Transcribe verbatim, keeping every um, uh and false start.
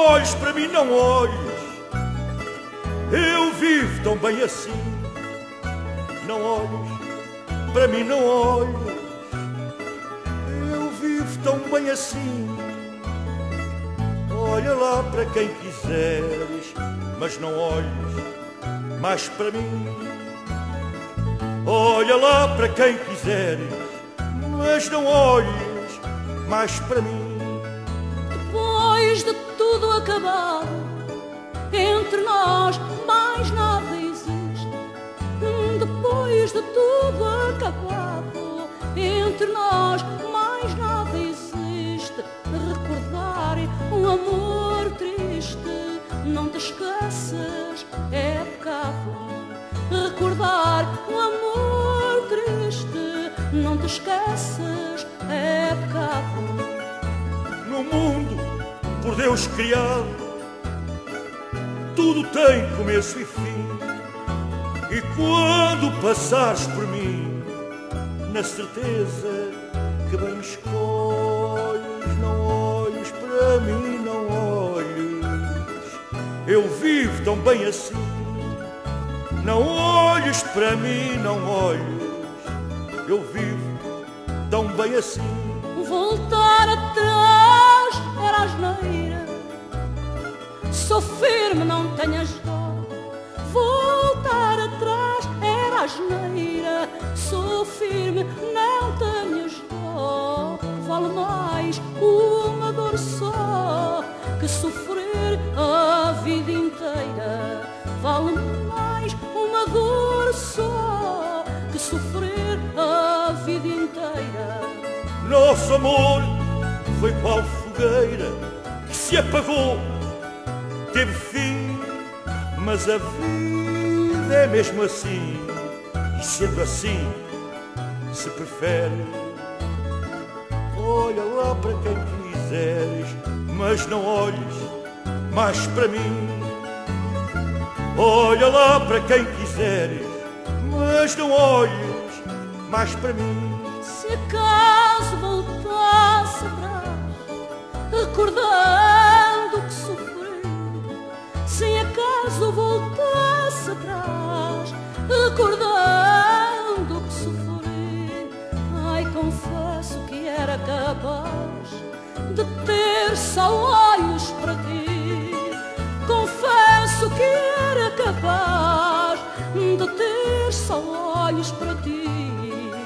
olhes para mim, não olhes. Eu vivo tão bem assim. Não olhes para mim, não olhes. Eu vivo tão bem assim. Olha lá para quem quiseres, mas não olhes mais para mim. Olha lá para quem quiseres, mas não olhes mais para mim. Depois de tudo acabado, entre nós mais nada existe. Depois de tudo acabado, entre nós mais nada existe. Recordar um amor triste, não te esqueças, é pecado. Recordar um amor triste, não te esqueças, é pecado. No mundo, por Deus criado, tudo tem começo e fim. E quando passares por mim, na certeza que bem escolhes, não olhes para mim, não olhes. Eu vivo tão bem assim. Não olhes para mim, não olhes. Eu vivo tão bem assim. Voltar atrás era asneira. Sou firme, não tenhas dó. Voltar atrás era asneira. Sou firme, não tenhas dó. Vale mais uma dor só que sofrer a vida inteira. Vale mais uma dor só que sofrer a vida inteira. Nosso amor foi qual fogueira que se apagou, teve fim, mas a vida é mesmo assim. E sendo assim, se prefere, olha lá para quem quiseres, mas não olhes mais para mim. Olha lá para quem quiseres, mas não olhes mais para mim. Se acaso voltasse atrás, recordando o que sofri, se acaso voltasse atrás, recordando o que sofri, ai, confesso que era capaz de ter só olhos para ti. Confesso que era capaz de ter só olhos para ti.